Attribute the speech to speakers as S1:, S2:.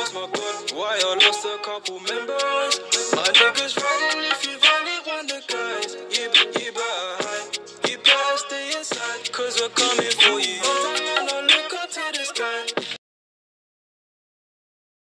S1: lost my gun. Why I lost a couple members. My niggas riding if you've only won the guys. You better hide, you better stay inside, cause we're coming for